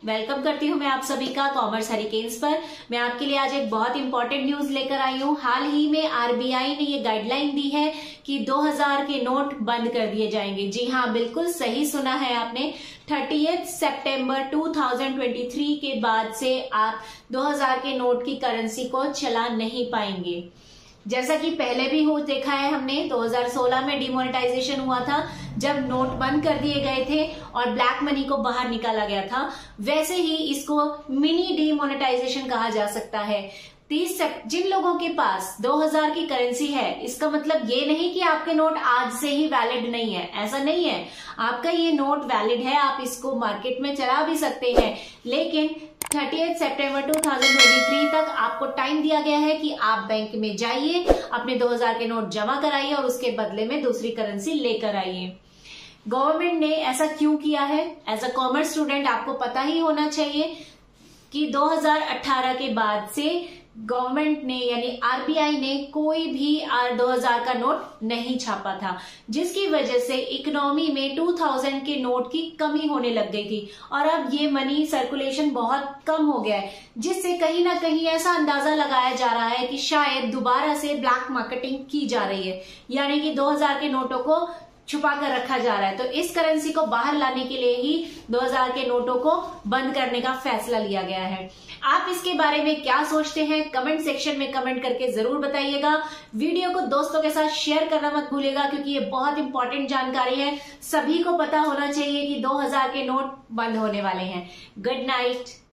Welcome करती हूँ मैं आप सभी का कॉमर्स हरिकेन्स पर। मैं आपके लिए आज एक बहुत इंपॉर्टेंट न्यूज लेकर आई हूँ। हाल ही में आरबीआई ने ये गाइडलाइन दी है कि 2000 के नोट बंद कर दिए जाएंगे। जी हाँ, बिल्कुल सही सुना है आपने। 30 सितंबर 2023 के बाद से आप 2000 के नोट की करेंसी को चला नहीं पाएंगे। जैसा कि पहले भी हो देखा है हमने, 2016 में डिमोनेटाइजेशन हुआ था जब नोट बंद कर दिए गए थे और ब्लैक मनी को बाहर निकाला गया था। वैसे ही इसको मिनी डिमोनेटाइजेशन कहा जा सकता है। जिन लोगों के पास 2000 की करेंसी है, इसका मतलब ये नहीं कि आपके नोट आज से ही वैलिड नहीं है, ऐसा नहीं है। आपका ये नोट वैलिड है, आप इसको मार्केट में चला भी सकते हैं, लेकिन 30 सितंबर 2023 तक आपको टाइम दिया गया है कि आप बैंक में जाइए, अपने 2000 के नोट जमा कराइए और उसके बदले में दूसरी करेंसी लेकर आइए। गवर्नमेंट ने ऐसा क्यों किया है? एज अ कॉमर्स स्टूडेंट आपको पता ही होना चाहिए कि 2018 के बाद से गवर्नमेंट ने यानी आरबीआई ने कोई भी 2000 का नोट नहीं छापा था, जिसकी वजह से इकोनॉमी में 2000 के नोट की कमी होने लग गई थी और अब ये मनी सर्कुलेशन बहुत कम हो गया है, जिससे कहीं ना कहीं ऐसा अंदाजा लगाया जा रहा है कि शायद दोबारा से ब्लैक मार्केटिंग की जा रही है, यानी कि 2000 के नोटों को छुपा कर रखा जा रहा है। तो इस करेंसी को बाहर लाने के लिए ही 2000 के नोटों को बंद करने का फैसला लिया गया है। आप इसके बारे में क्या सोचते हैं? कमेंट सेक्शन में कमेंट करके जरूर बताइएगा। वीडियो को दोस्तों के साथ शेयर करना मत भूलिएगा, क्योंकि ये बहुत इंपॉर्टेंट जानकारी है। सभी को पता होना चाहिए कि 2000 के नोट बंद होने वाले हैं। Good night.